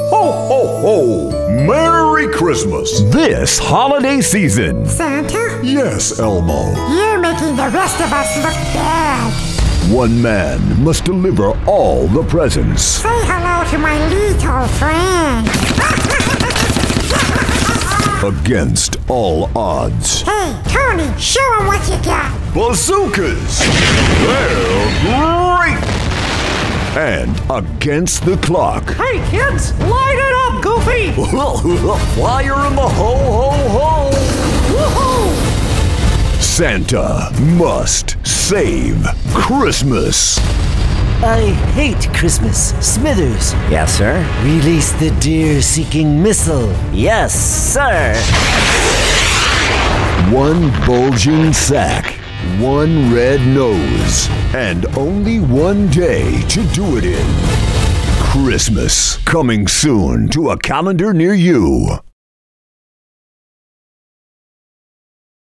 Ho, ho, ho! Merry Christmas! This holiday season. Santa? Yes, Elmo. You're making the rest of us look bad. One man must deliver all the presents. Say hello to my little friend. Against all odds. Hey, Tony, show him what you got. Bazookas! They're great! And against the clock. Hey, kids, light it up, Goofy! Fire in the ho-ho-ho! Woohoo! Santa must save Christmas. I hate Christmas. Smithers. Yes, sir? Release the deer-seeking missile. Yes, sir! One bulging sack, one red nose, and only one day to do it in. Christmas, coming soon to a calendar near you.